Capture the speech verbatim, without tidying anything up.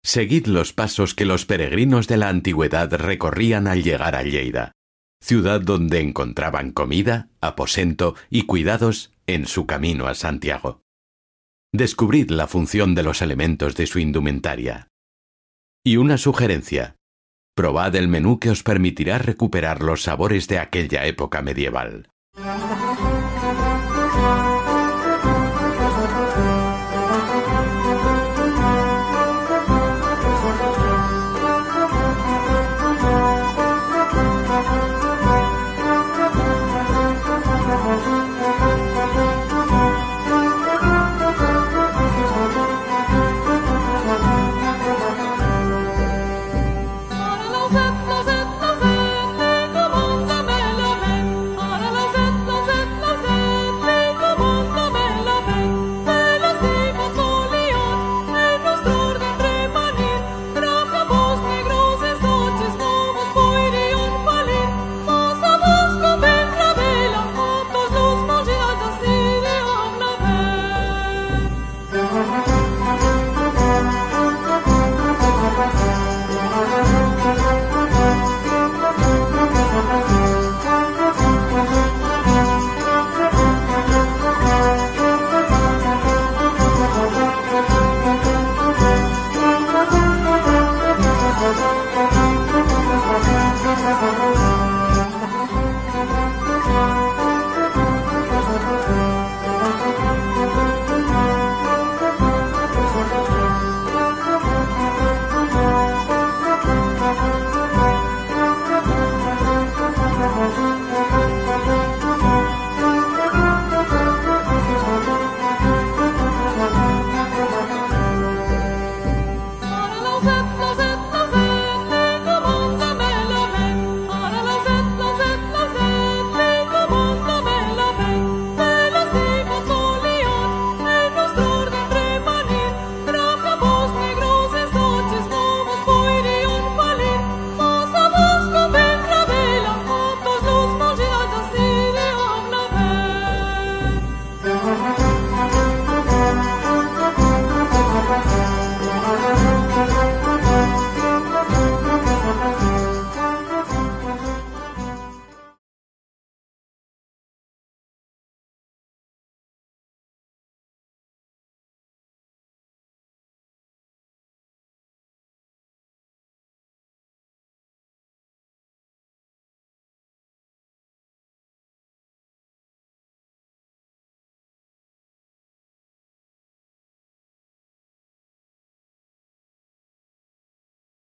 Seguid los pasos que los peregrinos de la antigüedad recorrían al llegar a Lleida, ciudad donde encontraban comida, aposento y cuidados en su camino a Santiago. Descubrid la función de los elementos de su indumentaria. Y una sugerencia: probad el menú que os permitirá recuperar los sabores de aquella época medieval.